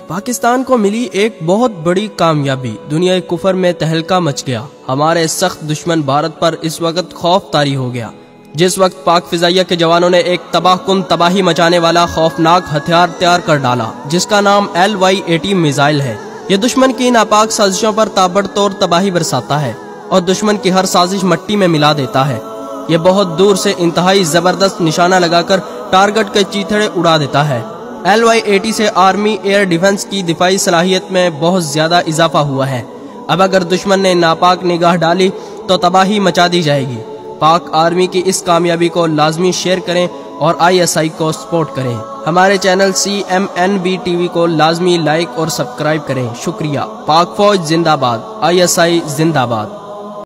पाकिस्तान को मिली एक बहुत बड़ी कामयाबी, दुनिया कुफर में तहलका मच गया। हमारे सख्त दुश्मन भारत पर इस वक्त खौफ तारी हो गया। जिस वक्त पाक फिजाइया के जवानों ने एक तबाहकुन तबाही मचाने वाला खौफनाक हथियार तैयार कर डाला, जिसका नाम LY-80 मिसाइल है। ये दुश्मन की नापाक साजिशों पर ताबड़तोड़ तबाही बरसाता है और दुश्मन की हर साजिश मट्टी में मिला देता है। ये बहुत दूर से इंतहाई जबरदस्त निशाना लगाकर टारगेट के चीथड़े उड़ा देता है। LY-80 से आर्मी एयर डिफेंस की दिफाई सलाहियत में बहुत ज्यादा इजाफा हुआ है। अब अगर दुश्मन ने नापाक निगाह डाली तो तबाही मचा दी जाएगी। पाक आर्मी की इस कामयाबी को लाजमी शेयर करें और ISI को सपोर्ट करें। हमारे चैनल CMNB TV को लाजमी लाइक और सब्सक्राइब करें। शुक्रिया। पाक फौज जिंदाबाद, ISI जिंदाबाद।